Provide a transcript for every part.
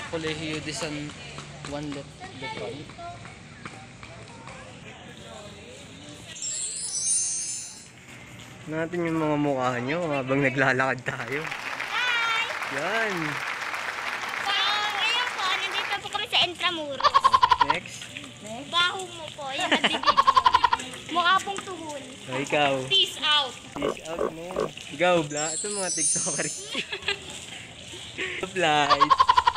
Colegio de San Juan Letron. Natin yung mga mukha nyo habang naglalakad tayo. Yan. So, ngayon po, nandito po kami sa Intramuros. Next. Baho mo po, yung nandito. Mukha pong tuhol. O, ikaw. Peace out. Peace out, man. Ikaw, Bla. Ito mga TikTokers. Flight.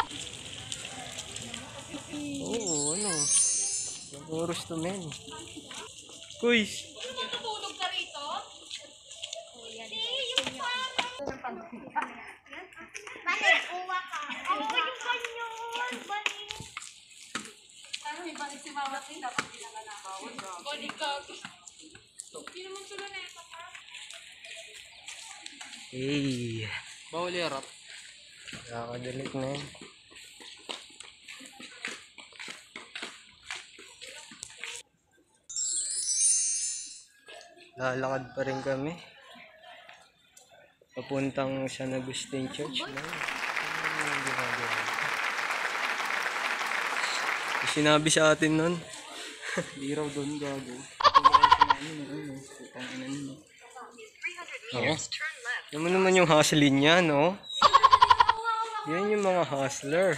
Oo, ano. Oras to, men. Kuy. Natutulog ka rito? Yung parang... Balik, uwa ka. Oo, yung ganyan. Balik. Ano, may balik si Mama Tin, dapat pinanganakaw. Balik ka. Hindi naman sila na ito pa. Hey. Bawal yarap. Nakakadalik na yan. Lalakad pa rin kami. Papuntang San Agustin Church. Sinabi sa atin nun. Di raw doon gago. Oo. Naman naman yung hustling niya, no? Yan yung mga hustler.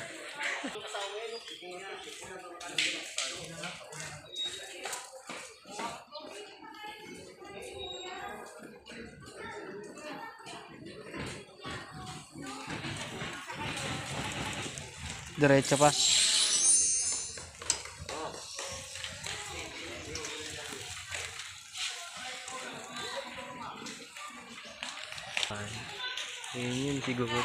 Diretso pa. Ayun yun siguro.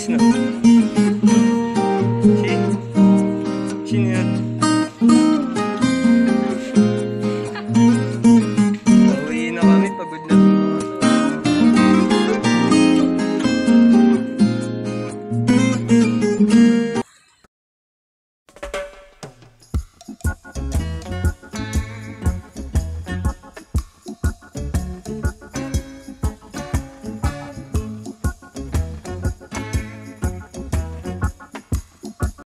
na.